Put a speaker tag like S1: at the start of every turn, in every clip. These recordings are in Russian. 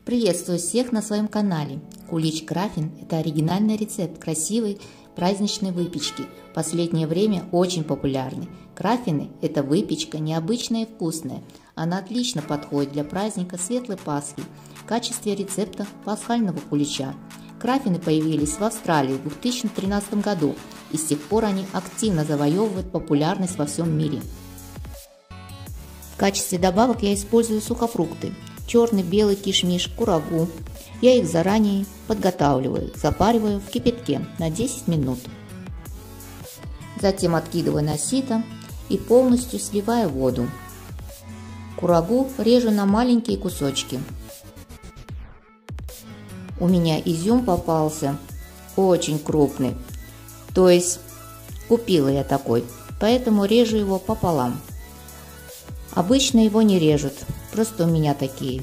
S1: Приветствую всех на своем канале. Кулич Краффин – это оригинальный рецепт красивой праздничной выпечки. В последнее время очень популярный. Краффины – это выпечка необычная и вкусная. Она отлично подходит для праздника Светлой Пасхи в качестве рецепта пасхального кулича. Краффины появились в Австралии в 2013 году, и с тех пор они активно завоевывают популярность во всем мире. В качестве добавок я использую сухофрукты. Черный, белый кишмиш, курагу. Я их заранее подготавливаю, запариваю в кипятке на 10 минут. Затем откидываю на сито и полностью сливаю воду. Курагу режу на маленькие кусочки. У меня изюм попался очень крупный, то есть купила я такой, поэтому режу его пополам. Обычно его не режут, просто у меня такие.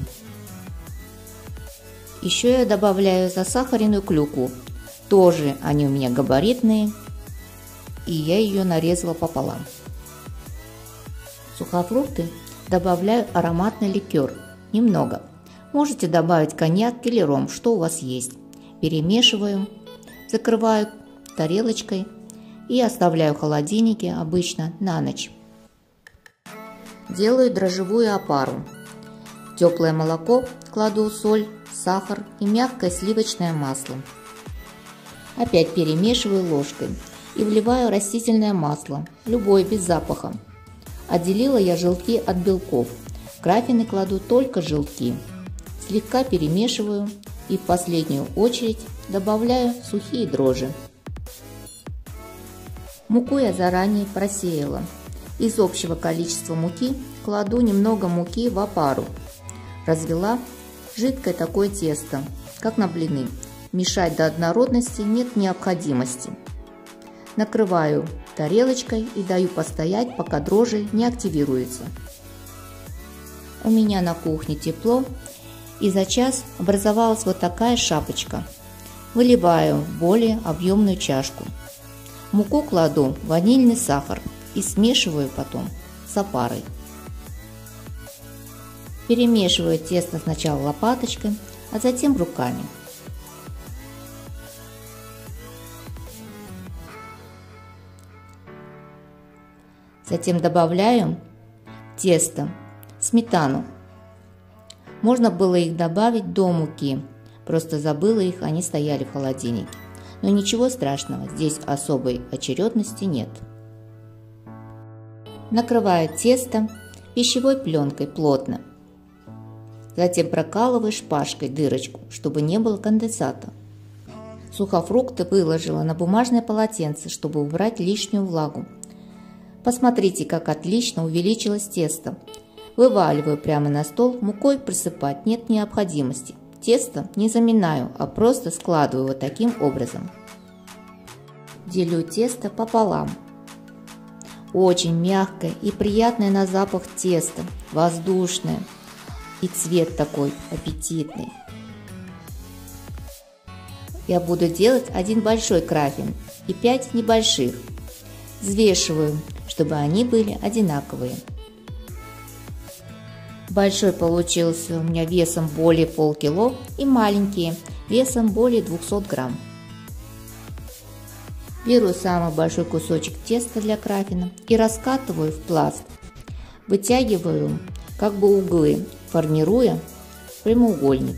S1: Еще я добавляю засахаренную клюкву, тоже они у меня габаритные, и я ее нарезала пополам. Сухофрукты добавляю ароматный ликер, немного. Можете добавить коньяк или ром, что у вас есть. Перемешиваю, закрываю тарелочкой и оставляю в холодильнике обычно на ночь. Делаю дрожжевую опару. В теплое молоко кладу соль, сахар и мягкое сливочное масло. Опять перемешиваю ложкой и вливаю растительное масло, любое без запаха. Отделила я желтки от белков. В краффины кладу только желтки. Слегка перемешиваю и в последнюю очередь добавляю сухие дрожжи. Муку я заранее просеяла. Из общего количества муки кладу немного муки в опару. Развела жидкое такое тесто, как на блины. Мешать до однородности нет необходимости. Накрываю тарелочкой и даю постоять, пока дрожжи не активируются. У меня на кухне тепло, и за час образовалась вот такая шапочка. Выливаю в более объемную чашку. В муку кладу ванильный сахар и смешиваю потом с опарой. Перемешиваю тесто сначала лопаточкой, а затем руками. Затем добавляю в тесто сметану. Можно было их добавить до муки, просто забыла их, они стояли в холодильнике. Но ничего страшного, здесь особой очередности нет. Накрываю тесто пищевой пленкой плотно. Затем прокалываю шпажкой дырочку, чтобы не было конденсата. Сухофрукты выложила на бумажное полотенце, чтобы убрать лишнюю влагу. Посмотрите, как отлично увеличилось тесто. Вываливаю прямо на стол, мукой присыпать нет необходимости. Тесто не заминаю, а просто складываю вот таким образом. Делю тесто пополам. Очень мягкое и приятное на запах тесто, воздушное, и цвет такой аппетитный. Я буду делать один большой краффин и 5 небольших. Взвешиваю, чтобы они были одинаковые. Большой получился у меня весом более полкило и маленькие весом более 200 грамм. Беру самый большой кусочек теста для краффина и раскатываю в пласт. Вытягиваю как бы углы, формируя прямоугольник.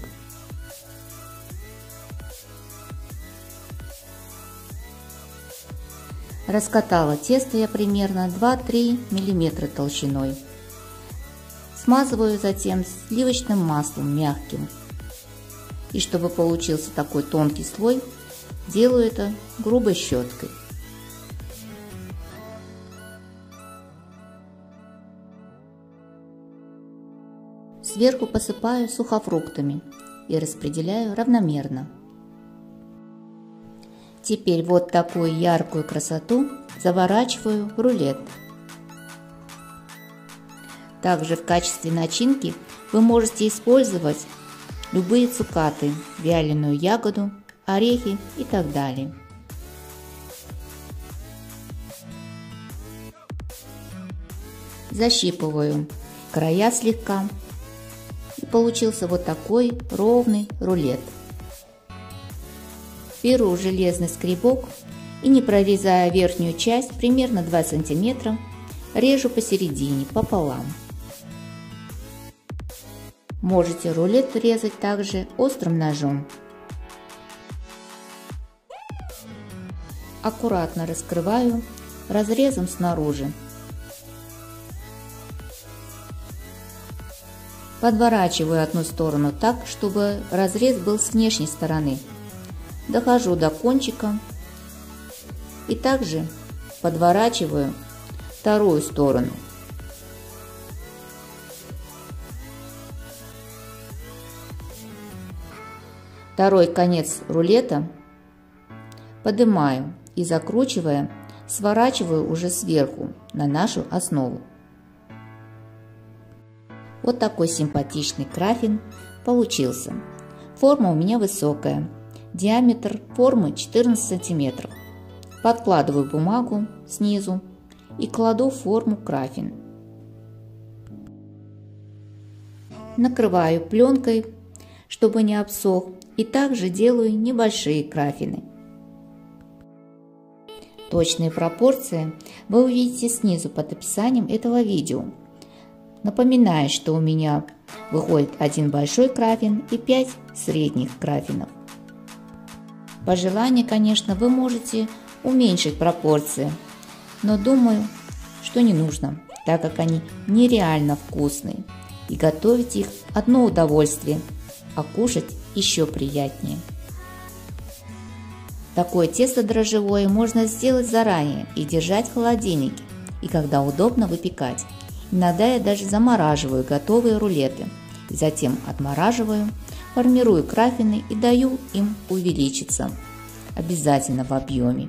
S1: Раскатала тесто я примерно 2-3 мм толщиной. Смазываю затем сливочным маслом мягким. И чтобы получился такой тонкий слой, делаю это грубой щеткой. Сверху посыпаю сухофруктами и распределяю равномерно. Теперь вот такую яркую красоту заворачиваю в рулет. Также в качестве начинки вы можете использовать любые цукаты, вяленую ягоду, орехи и так далее. Защипываю края слегка и получился вот такой ровный рулет. Беру железный скребок и, не прорезая верхнюю часть, примерно 2 см, режу посередине, пополам. Можете рулет резать также острым ножом. Аккуратно раскрываю разрезом снаружи. Подворачиваю одну сторону так, чтобы разрез был с внешней стороны. Дохожу до кончика и также подворачиваю вторую сторону. Второй конец рулета поднимаю и, закручивая, сворачиваю уже сверху на нашу основу. Вот такой симпатичный крафин получился. Форма у меня высокая, диаметр формы 14 см. Подкладываю бумагу снизу и кладу в форму крафин. Накрываю пленкой, чтобы не обсох, и также делаю небольшие крафины. Точные пропорции вы увидите снизу под описанием этого видео. Напоминаю, что у меня выходит один большой крафин и 5 средних крафинов. По желанию, конечно, вы можете уменьшить пропорции, но думаю, что не нужно, так как они нереально вкусные, и готовить их одно удовольствие, а кушать еще приятнее. Такое тесто дрожжевое можно сделать заранее и держать в холодильнике, и когда удобно выпекать. Иногда я даже замораживаю готовые рулеты, и затем отмораживаю, формирую крафины и даю им увеличиться, обязательно в объеме.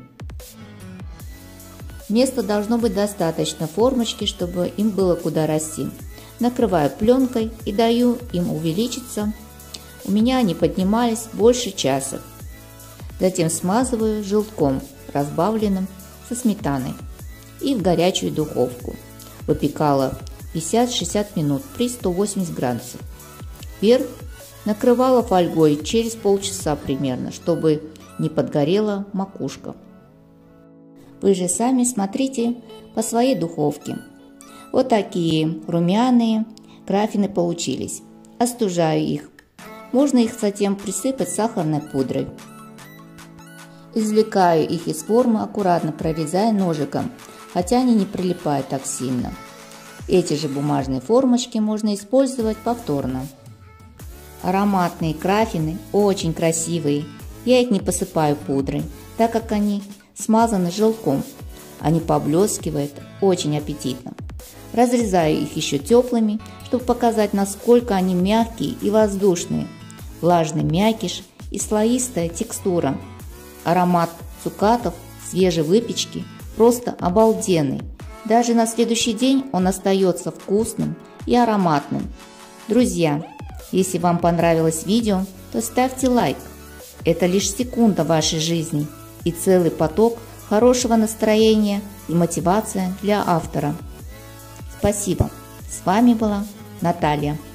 S1: Места должно быть достаточно формочки, чтобы им было куда расти. Накрываю пленкой и даю им увеличиться. У меня они поднимались больше часа. Затем смазываю желтком, разбавленным со сметаной, и в горячую духовку. Выпекала 50-60 минут при 180 градусах. Верх накрывала фольгой через полчаса примерно, чтобы не подгорела макушка. Вы же сами смотрите по своей духовке. Вот такие румяные крафины получились. Остужаю их. Можно их затем присыпать сахарной пудрой. Извлекаю их из формы, аккуратно прорезая ножиком, хотя они не прилипают так сильно. Эти же бумажные формочки можно использовать повторно. Ароматные крафины очень красивые. Я их не посыпаю пудрой, так как они смазаны желтком. Они поблескивают, очень аппетитно. Разрезаю их еще теплыми, чтобы показать, насколько они мягкие и воздушные. Влажный мякиш и слоистая текстура. Аромат цукатов, свежей выпечки просто обалденный. Даже на следующий день он остается вкусным и ароматным. Друзья, если вам понравилось видео, то ставьте лайк. Это лишь секунда в вашей жизни и целый поток хорошего настроения и мотивация для автора. Спасибо. С вами была Наталья.